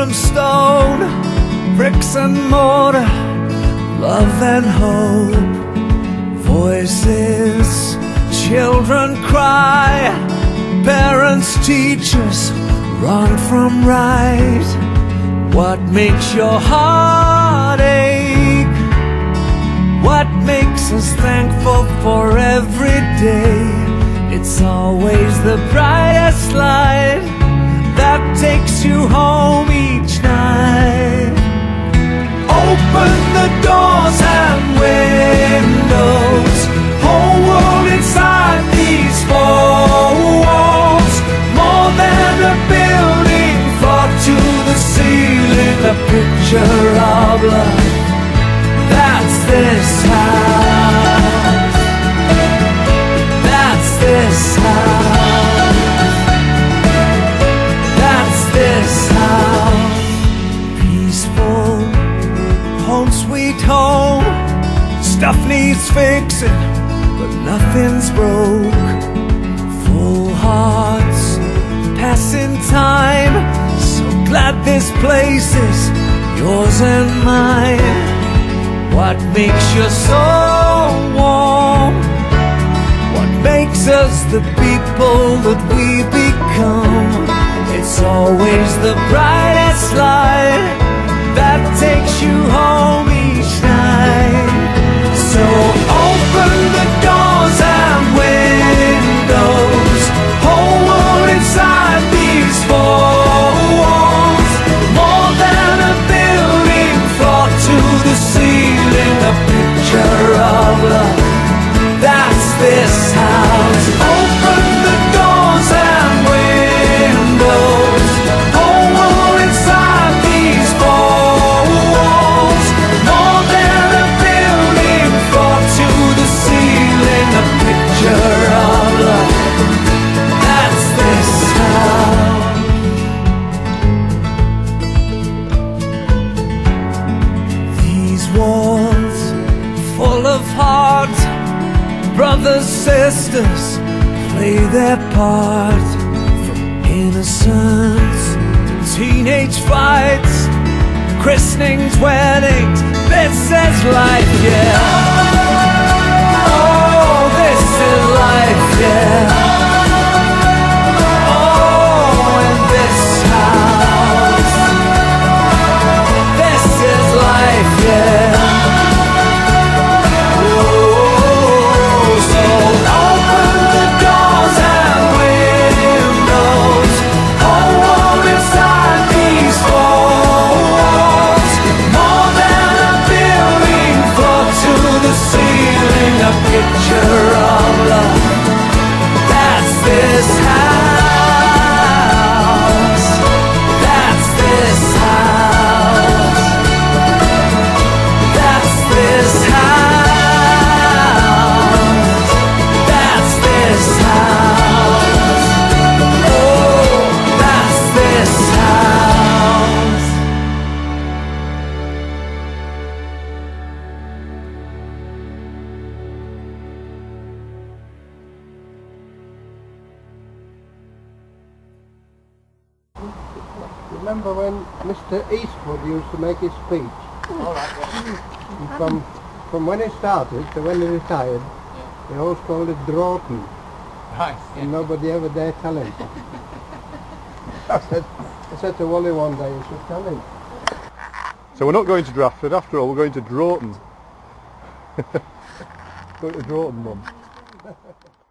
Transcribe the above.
from stone, bricks and mortar, love and hope. Voices, children cry, parents, teachers, wrong from right. What makes your heart ache? What makes us thankful for every day? It's always the brightest light that takes you home each night. Open the doors and windows, whole world inside these four walls. More than a building, floor to the ceiling, a picture of love. That's this house. That's this house. That's this house. Peaceful, home sweet home. Stuff needs fixing, but nothing's broke. Full hearts, passing time. So glad this place is yours and mine. What makes you so warm? What makes us the people that we become? It's always the brightest light that takes you home each night. So open the doors and windows, whole world inside these four walls. More than a building, floor to the ceiling, a picture of love. That's this house. Open the doors and windows, whole world inside these four walls. More than a building, floor to the ceiling, a picture of love. That's this house. These walls full of heart, brothers, sisters play their part. From innocence to teenage fights, christenings, weddings, this is life, yeah. Oh, this is life, yeah. Oh, in this house, this is life, yeah. Picture of love. That's this house. That's this house. That's this house. That's this house. Oh, that's this house. Remember when Mr. Eastwood used to make his speech? All right, yeah. From when he started to when he retired, they always called it Draughten, Right, yeah. and nobody ever dared tell him. I said to Wally one day, you should tell him. So we're not going to Drafford after all, we're going to Draughton. Going to Draughton, Mum.